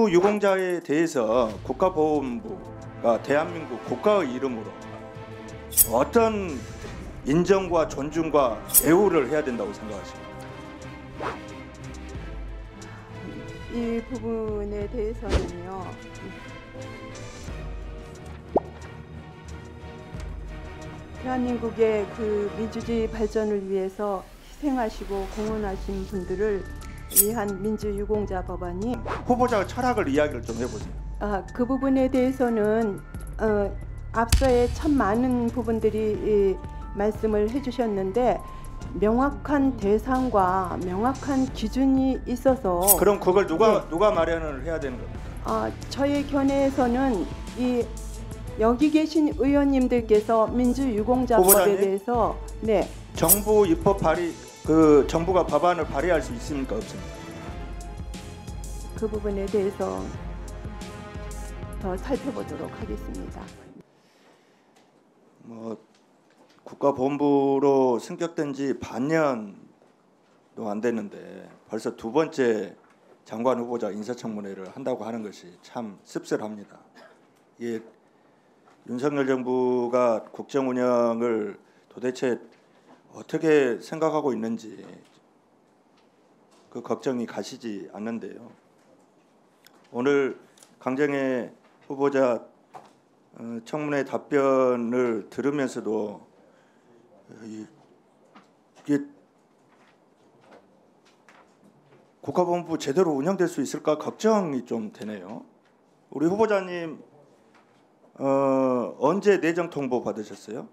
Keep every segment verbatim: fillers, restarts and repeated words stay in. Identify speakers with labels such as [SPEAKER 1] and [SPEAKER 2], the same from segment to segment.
[SPEAKER 1] 민주유공자에 대해서 국가보훈부가 대한민국 국가의 이름으로 어떤 인정과 존중과 애호를 해야 된다고 생각하십니까?
[SPEAKER 2] 이 부분에 대해서는요, 대한민국의 그 민주주의 발전을 위해서 희생하시고 공헌하신 분들을 위한 민주유공자 법안이
[SPEAKER 1] 후보자의 철학을 이야기를 좀 해보세요.
[SPEAKER 2] 아, 그 부분에 대해서는 어, 앞서에 참 많은 부분들이 이, 말씀을 해주셨는데 명확한 대상과 명확한 기준이 있어서
[SPEAKER 1] 그럼 그걸 누가
[SPEAKER 2] 네.
[SPEAKER 1] 누가 마련을 해야 되는 겁니까?
[SPEAKER 2] 아, 저의 견해에서는 이 여기 계신 의원님들께서 민주유공자법에
[SPEAKER 1] 후보자님?
[SPEAKER 2] 대해서 네
[SPEAKER 1] 정부 입법 발의 그 정부가 법안을 발의할 수 있습니까 없습니까?
[SPEAKER 2] 그 부분에 대해서 더 살펴보도록 하겠습니다.
[SPEAKER 1] 뭐 국가본부로 승격된 지 반년도 안 됐는데 벌써 두 번째 장관 후보자 인사청문회를 한다고 하는 것이 참 씁쓸합니다. 이게 윤석열 정부가 국정 운영을 도대체 어떻게 생각하고 있는지 그 걱정이 가시지 않는데요. 오늘 강정혜 후보자 청문회 답변을 들으면서도 이게 국가본부 제대로 운영될 수 있을까 걱정이 좀 되네요. 우리 후보자님 어, 언제 내정 통보 받으셨어요?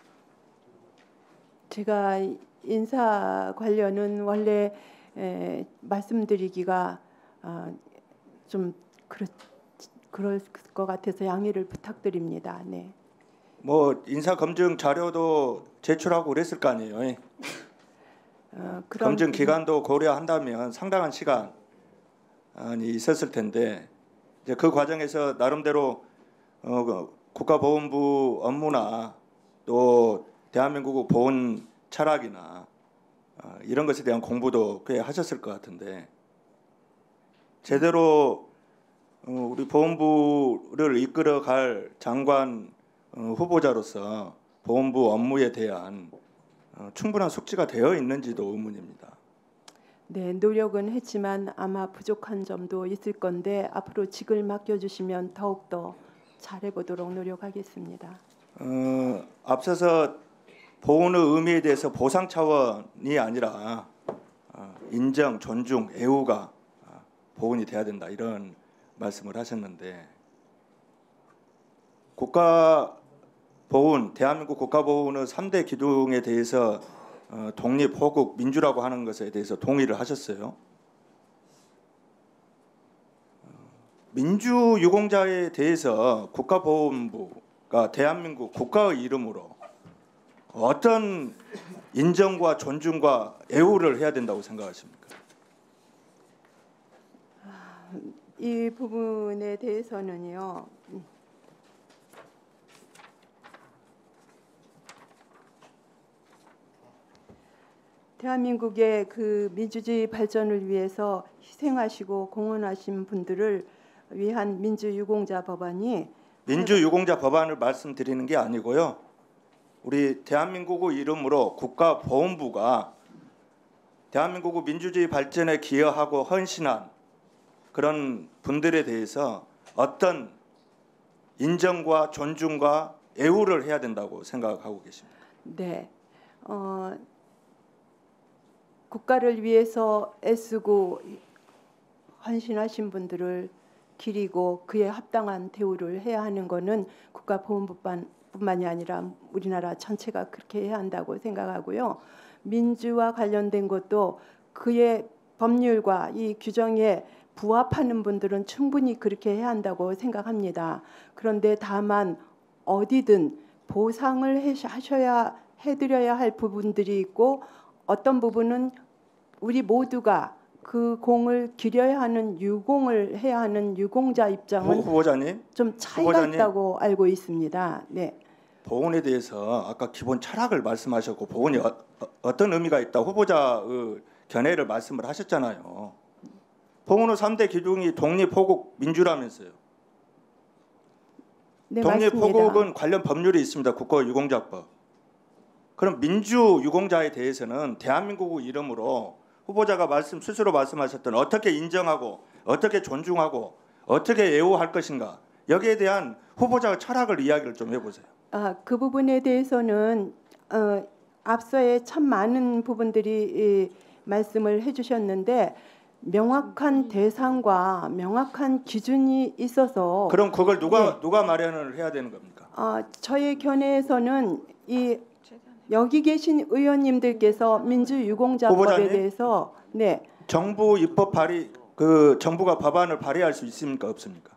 [SPEAKER 2] 제가 인사 관련은 원래 에, 말씀드리기가 어, 좀 그렇, 그럴 것 같아서 양해를 부탁드립니다. 네.
[SPEAKER 1] 뭐 인사 검증 자료도 제출하고 그랬을 거 아니에요.
[SPEAKER 2] 어, 그런
[SPEAKER 1] 검증
[SPEAKER 2] 부분,
[SPEAKER 1] 기간도 고려한다면 상당한 시간이 있었을 텐데 이제 그 과정에서 나름대로 어, 그 국가보훈부 업무나 또 대한민국 보훈 철학이나 어, 이런 것에 대한 공부도 꽤 하셨을 것 같은데 제대로 어, 우리 보훈부를 이끌어갈 장관 어, 후보자로서 보훈부 업무에 대한 어, 충분한 숙지가 되어 있는지도 의문입니다.
[SPEAKER 2] 네, 노력은 했지만 아마 부족한 점도 있을 건데 앞으로 직을 맡겨주시면 더욱더 잘해보도록 노력하겠습니다.
[SPEAKER 1] 어, 앞서서 보훈의 의미에 대해서 보상 차원이 아니라 어, 인정, 존중, 애호가 어, 보훈이 돼야 된다 이런 말씀을 하셨는데 국가 보훈, 대한민국 국가 보훈의 삼 대 기둥에 대해서 어, 독립, 호국, 민주라고 하는 것에 대해서 동의를 하셨어요. 민주유공자에 대해서 국가보훈부가 대한민국 국가의 이름으로 어떤 인정과 존중과 애호를 해야 된다고 생각하십니까?
[SPEAKER 2] 이 부분에 대해서는요. 대한민국의 그 민주주의 발전을 위해서 희생하시고 공헌하신 분들을 위한 민주유공자 법안이
[SPEAKER 1] 민주유공자 법안을 말씀드리는 게 아니고요. 우리 대한민국의 이름으로 국가보훈부가 대한민국의 민주주의 발전에 기여하고 헌신한 그런 분들에 대해서 어떤 인정과 존중과 애호를 해야 된다고 생각하고 계십니까?
[SPEAKER 2] 네, 어, 국가를 위해서 애쓰고 헌신하신 분들을 기리고 그에 합당한 대우를 해야 하는 것은 국가보훈부뿐만이 아니라 우리나라 전체가 그렇게 해야 한다고 생각하고요. 민주와 관련된 것도 그의 법률과 이 규정에 부합하는 분들은 충분히 그렇게 해야 한다고 생각합니다. 그런데 다만 어디든 보상을 하셔야 해드려야 할 부분들이 있고 어떤 부분은 우리 모두가 그 공을 기려야 하는 유공을 해야 하는 유공자 입장은
[SPEAKER 1] 후보자님,
[SPEAKER 2] 좀 차이가
[SPEAKER 1] 후보자님,
[SPEAKER 2] 있다고 알고 있습니다. 네.
[SPEAKER 1] 보훈에 대해서 아까 기본 철학을 말씀하셨고 보훈이 어, 어떤 의미가 있다 후보자의 견해를 말씀을 하셨잖아요. 봉은호 삼 대 기둥이 독립, 호국, 민주라면서요.
[SPEAKER 2] 네,
[SPEAKER 1] 독립,
[SPEAKER 2] 맞습니다.
[SPEAKER 1] 호국은 관련 법률이 있습니다. 국가유공자법. 그럼 민주유공자에 대해서는 대한민국 이름으로 후보자가 말씀 스스로 말씀하셨던 어떻게 인정하고 어떻게 존중하고 어떻게 애호할 것인가, 여기에 대한 후보자의 철학을 이야기를 좀 해보세요.
[SPEAKER 2] 아, 그 부분에 대해서는 어, 앞서에 참 많은 부분들이 이, 말씀을 해주셨는데 명확한 대상과 명확한 기준이 있어서
[SPEAKER 1] 그럼 그걸 누가
[SPEAKER 2] 네.
[SPEAKER 1] 누가 마련을 해야 되는 겁니까?
[SPEAKER 2] 아, 저의 견해에서는 이 여기 계신 의원님들께서 민주유공자법에
[SPEAKER 1] 후보자님?
[SPEAKER 2] 대해서 네,
[SPEAKER 1] 정부 입법 발의, 그 정부가 법안을 발의할 수 있습니까, 없습니까?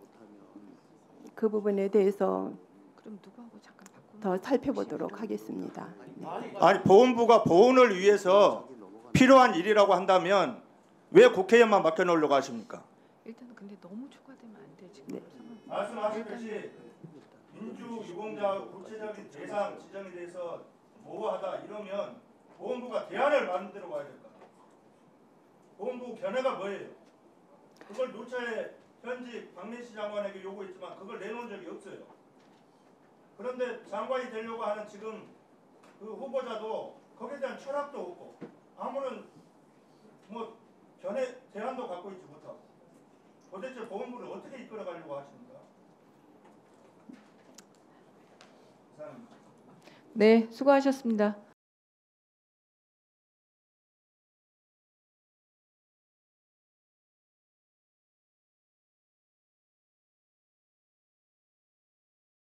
[SPEAKER 2] 그 부분에 대해서
[SPEAKER 3] 그럼 누구하고 잠깐 바꾸는
[SPEAKER 2] 더 살펴보도록 하겠습니다. 네.
[SPEAKER 1] 아니, 보훈부가 보훈을 위해서 필요한 일이라고 한다면 왜 국회의원만 맡겨놓으려고 하십니까?
[SPEAKER 3] 일단은 근데 너무 초과되면 안 돼 지금
[SPEAKER 2] 네.
[SPEAKER 3] 상황.
[SPEAKER 1] 말씀하셨듯이 민주유공자 구체적인 대상 지정에 대해서 모호하다 이러면 보훈부가 대안을 만들어 봐야 될까? 보훈부 견해가 뭐예요? 그걸 노차에 현직 박민시 장관에게 요구했지만 그걸 내놓은 적이 없어요. 그런데 장관이 되려고 하는 지금 그 후보자도 거기에 대한 철학도 없고 아무런 뭐 견해 대안도 갖고 있지 못하고 도대체 보훈부를 어떻게 이끌어가려고 하십니까?
[SPEAKER 3] 네, 수고하셨습니다.